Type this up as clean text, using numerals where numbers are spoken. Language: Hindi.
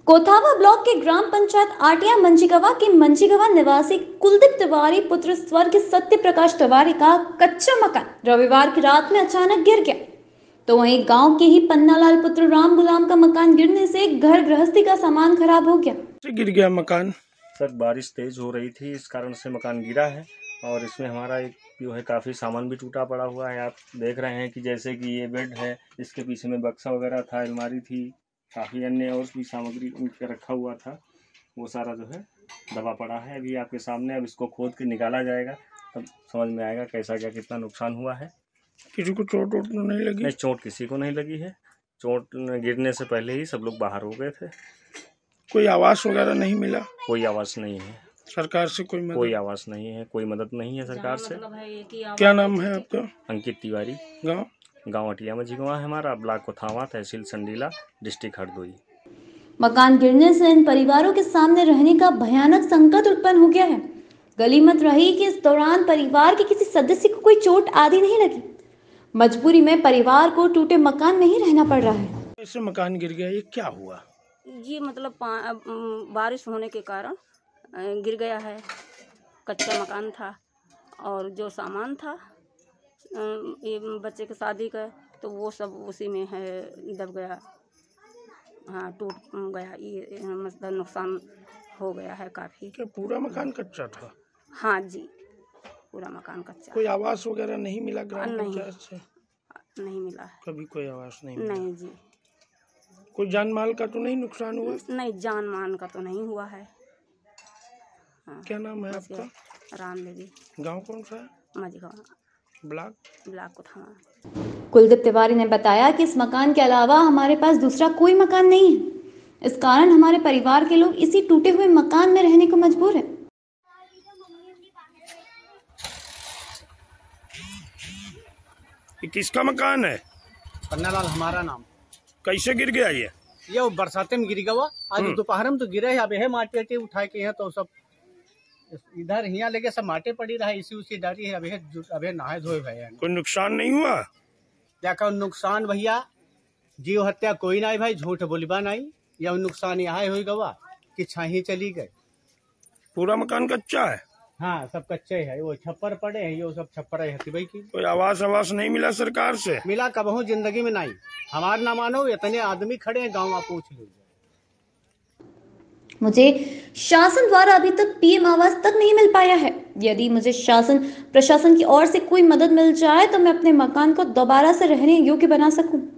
कोथावा ब्लॉक के ग्राम पंचायत आटिया मंजीगवा के मंजीगवा निवासी कुलदीप तिवारी पुत्र स्वर्गीय सत्य प्रकाश तिवारी का कच्चा मकान रविवार की रात में अचानक गिर गया। तो वहीं गांव के ही पन्नालाल पुत्र राम गुलाम का मकान गिरने से घर गृहस्थी का सामान खराब हो गया। गिर गया मकान सर, बारिश तेज हो रही थी, इस कारण से मकान गिरा है और इसमें हमारा एक जो है काफ़ी सामान भी टूटा पड़ा हुआ है। आप देख रहे हैं कि जैसे कि ये बेड है, इसके पीछे में बक्सा वगैरह था, अलमारी थी, काफ़ी अन्य और भी सामग्री उनके रखा हुआ था, वो सारा जो है दबा पड़ा है। अभी आपके सामने, अब इसको खोद के निकाला जाएगा तब समझ में आएगा कैसा क्या कितना नुकसान हुआ है। किसी को चोट वोट तो नहीं लगी? नहीं, चोट किसी को नहीं लगी है। चोट गिरने से पहले ही सब लोग बाहर हो गए थे। कोई आवास वगैरह नहीं मिला? कोई आवास नहीं है सरकार से, कोई आवास नहीं है, कोई मदद नहीं है सरकार से। क्या नाम है आपका? अंकित तिवारी। गांव अटिया मंजीगवा है हमारा, ब्लॉक कोथावा, तहसील संडीला, डिस्ट्रिक्ट हरदोई। मकान गिरने से इन परिवारों के सामने रहने का भयानक संकट उत्पन्न हो गया है। गनीमत रही कि इस दौरान परिवार के किसी सदस्य को कोई चोट आदि नहीं लगी। मजबूरी में परिवार को टूटे मकान में ही रहना पड़ रहा है। ऐसे मकान गिर गया, ये क्या हुआ? ये मतलब बारिश होने के कारण गिर गया है। कच्चा मकान था और जो सामान था ये बच्चे के शादी का, तो वो सब उसी में है, दब गया। हाँ, टूट गया, ये मतलब नुकसान हो गया है काफ़ी। क्या पूरा मकान कच्चा था? हाँ जी, पूरा मकान कच्चा। कोई आवास वगैरह नहीं मिला ग्राम पंचायत से? नहीं मिला है। कभी कोई आवास नहीं मिला? नहीं जी। कोई जान माल का तो नहीं नुकसान हुआ? नहीं, जान मान का तो नहीं हुआ है। हाँ। क्या नाम है आपका? राम देवी। गांव कौन सा है? मंजीगवा, ब्लॉक कोथावा। कुलदीप तिवारी ने बताया कि इस मकान के अलावा हमारे पास दूसरा कोई मकान नहीं है। इस कारण हमारे परिवार के लोग इसी टूटे हुए मकान में रहने को मजबूर है। ये किसका मकान है? पन्नालाल हमारा नाम। कैसे गिर गया ये? ये बरसाते में गिर गया। आज दोपहर में तो गिरे है। अब यह माटी उठा के है तो सब इधर यहाँ लेके सब माटे पड़ी रहा, इसी उसी डाली है। अभी नहाए धोए भैया। कोई नुकसान नहीं हुआ? क्या कहो नुकसान भैया, जीव हत्या कोई नहीं भाई, झूठ बोलबा नहीं। या नुकसान यहाँ हो गवा कि छाही चली गई। पूरा मकान कच्चा है? हाँ, सब कच्चे है। वो छप्पर पड़े हैं, ये सब छप्पर है भाई की। कोई आवास नहीं मिला सरकार से? मिला कबहू जिंदगी में नहीं। हमार ना मानो, इतने आदमी खड़े हैं गाँव, आप पूछ लीजिए। मुझे शासन द्वारा अभी तक पीएम आवास तक नहीं मिल पाया है। यदि मुझे शासन प्रशासन की ओर से कोई मदद मिल जाए तो मैं अपने मकान को दोबारा से रहने योग्य बना सकूं।